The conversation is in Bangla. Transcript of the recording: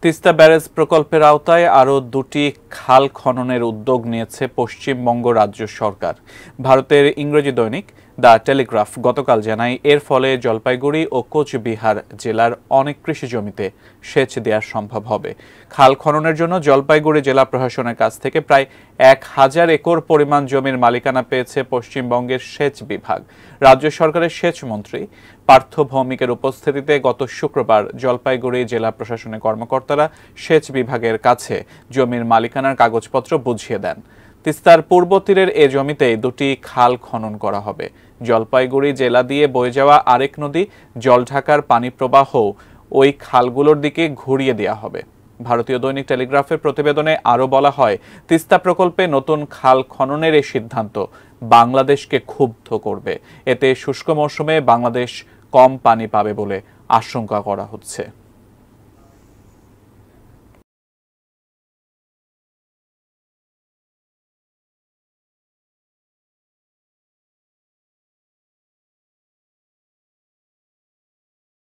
তিস্তা ব্যারেজ প্রকল্পের আওতায় আরও দুটি খাল খননের উদ্যোগ নিয়েছে পশ্চিমবঙ্গ রাজ্য সরকার। ভারতের ইংরেজি দৈনিক দ্য টেলিগ্রাফ গতকাল জানায়, এর ফলে জলপাইগুড়ি ও কোচবিহার জেলার অনেক কৃষি জমিতে সেচ দেওয়া সম্ভব হবে। খাল খননের জন্য জলপাইগুড়ি জেলা প্রশাসনের কাছ থেকে প্রায় 1000 একর পরিমাণ জমির মালিকানা পেয়েছে পশ্চিমবঙ্গের সেচ বিভাগ। রাজ্য সরকারের সেচ মন্ত্রী পার্থ ভৌমিকের উপস্থিতিতে গত শুক্রবার জলপাইগুড়ি জেলা প্রশাসনের কর্মকর্তারা সেচ বিভাগের কাছে জমির মালিকানার কাগজপত্র বুঝিয়ে দেন। তিস্তার পূর্ব তীরের এ জমিতে দুটি খাল খনন করা হবে। জলপাইগুড়ি জেলা দিয়ে বয়ে যাওয়া আরেক নদী জলঢাকার পানি প্রবাহ ওই খালগুলোর দিকে ঘুরিয়ে দেওয়া হবে। ভারতীয় দৈনিক টেলিগ্রাফের প্রতিবেদনে আরও বলা হয়, তিস্তা প্রকল্পে নতুন খাল খননের এই সিদ্ধান্ত বাংলাদেশকে ক্ষুব্ধ করবে। এতে শুষ্ক মৌসুমে বাংলাদেশ কম পানি পাবে বলে আশঙ্কা করা হচ্ছে।